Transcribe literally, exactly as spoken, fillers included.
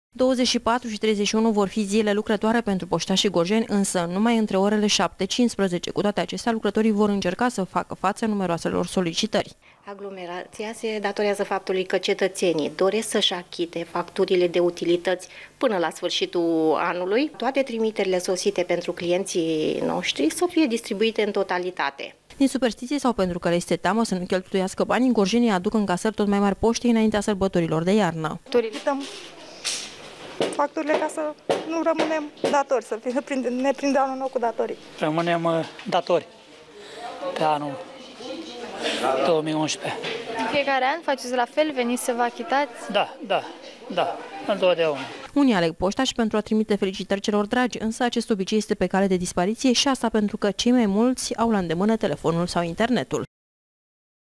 douăzeci și patru și treizeci și unu vor fi zile lucrătoare pentru poștașii gorjeni, însă numai între orele șapte și cincisprezece. Cu toate acestea, lucrătorii vor încerca să facă față numeroaselor solicitări. Aglomerația se datorează faptului că cetățenii doresc să-și achite facturile de utilități până la sfârșitul anului. Toate trimiterile sosite pentru clienții noștri să fie distribuite în totalitate. Din superstiție sau pentru că le este teamă să nu cheltuiască banii, gorjenii aduc în casări tot mai mari poștii înaintea sărbătorilor de iarnă. Facturile ca să nu rămânem datori, să fie, ne prinde anul nou cu datorii. Rămânem datori pe anul două mii unsprezece. În fiecare an faceți la fel, veniți să vă achitați? Da, da, da, întotdeauna. Unii aleg poștași pentru a trimite felicitări celor dragi, însă acest obicei este pe cale de dispariție și asta pentru că cei mai mulți au la îndemână telefonul sau internetul.